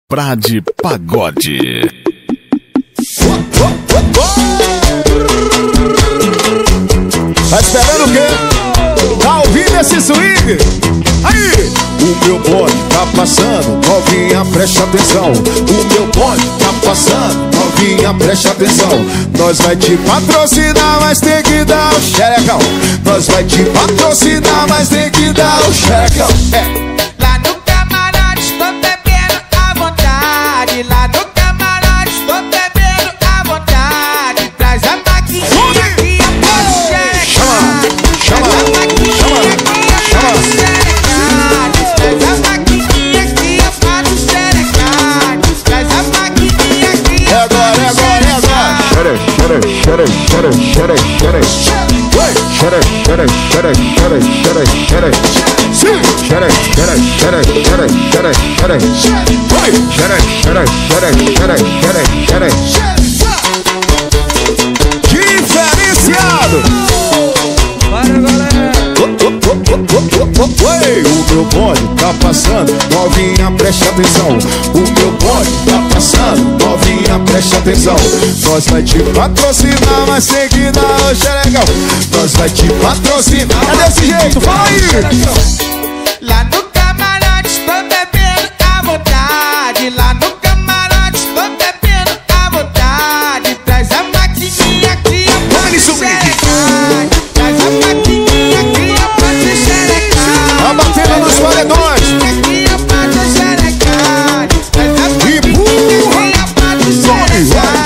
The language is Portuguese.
Prade Pagode. Tá esperando o quê? Tá ouvindo esse swing? Aí! O meu bonde tá passando, novinha, preste atenção. O meu bonde tá passando, novinha, preste atenção. Nós vai te patrocinar, mas tem que dar o xerecão. Nós vai te patrocinar, mas tem que dar o xerecão. Lá no camarote estou bebendo à vontade. Lá no camarote estou bebendo à vontade. Traz a maquininha que eu posso xerecar. Traz a maquininha que eu posso xerecar. Traz a maquininha que eu posso xerecar. Traz a maquininha que eu posso Diferenciado! O meu bonde tá passando, novinha, preste atenção. O meu bonde tá passando, novinha, preste atenção. Nós vai te patrocinar, mas tem que dar o xerecão. Nós vai te patrocinar. É desse jeito, fala aí! Lá no camarote estou bebendo à vontade. Lá no camarote estou bebendo à vontade. Traz a maquininha que eu posso xerecar. Traz a maquininha que eu posso xerecar. Tá batendo nos paredões. Que eu posso xerecar. Traz a maquininha que eu posso xerecar.